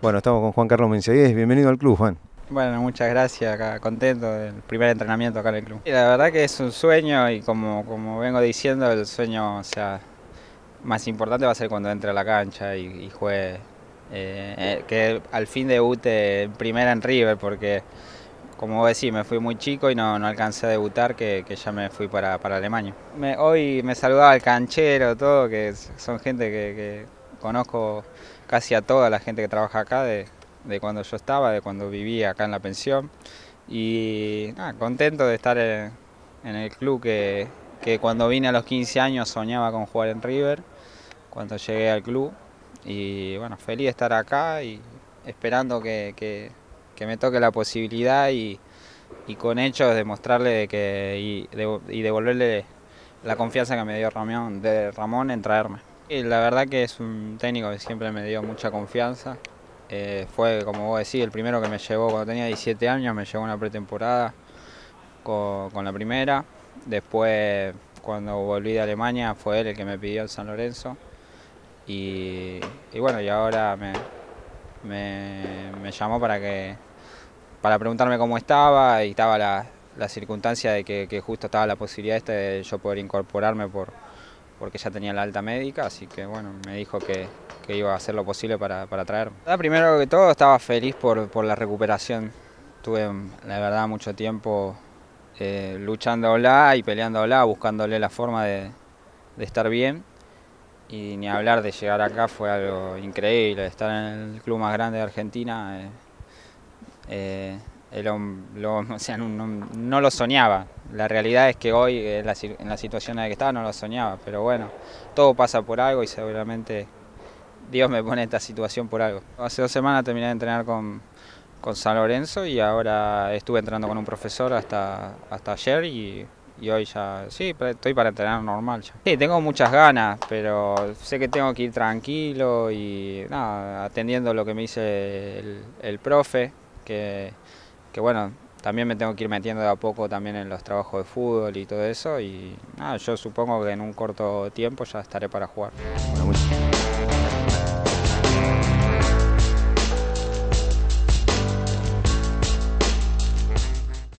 Bueno, estamos con Juan Carlos Menciagues. Bienvenido al club, Juan. Bueno, muchas gracias, acá contento del primer entrenamiento acá en el club. Y la verdad que es un sueño y como vengo diciendo, el sueño, o sea, más importante va a ser cuando entre a la cancha y juegue, que al fin debute en primera en River, porque como vos decís, me fui muy chico y no alcancé a debutar, que ya me fui para Alemania. Hoy me saludaba el canchero, todo, que son gente que conozco casi a toda la gente que trabaja acá, de cuando yo estaba, de cuando vivía acá en la pensión. Y nada, contento de estar en el club que cuando vine a los 15 años soñaba con jugar en River, cuando llegué al club. Y bueno, feliz de estar acá y esperando que me toque la posibilidad y con hechos demostrarle y devolverle la confianza que me dio Ramón en traerme. Y la verdad que es un técnico que siempre me dio mucha confianza. Fue, como vos decís, el primero que me llevó cuando tenía 17 años, me llevó a una pretemporada con la primera. Después, cuando volví de Alemania, fue él el que me pidió el San Lorenzo. Y bueno, y ahora me llamó para preguntarme cómo estaba, y estaba la circunstancia de que justo estaba la posibilidad de yo poder incorporarme porque ya tenía la alta médica, así que bueno, me dijo que iba a hacer lo posible para traerme. Primero que todo estaba feliz por la recuperación. Tuve la verdad mucho tiempo luchándola y peleándola, buscándole la forma de estar bien. Y ni hablar de llegar acá, fue algo increíble, estar en el club más grande de Argentina. O sea, no lo soñaba. La realidad es que hoy, en la situación en la que estaba, no lo soñaba. Pero bueno, todo pasa por algo y seguramente Dios me pone en esta situación por algo. Hace 2 semanas terminé de entrenar con San Lorenzo y ahora estuve entrenando con un profesor hasta ayer y hoy ya, sí, estoy para entrenar normal ya. Sí, tengo muchas ganas, pero sé que tengo que ir tranquilo y nada, atendiendo lo que me dice el profe, que bueno, también me tengo que ir metiendo de a poco también en los trabajos de fútbol y todo eso, y nada, yo supongo que en un corto tiempo ya estaré para jugar. Bueno,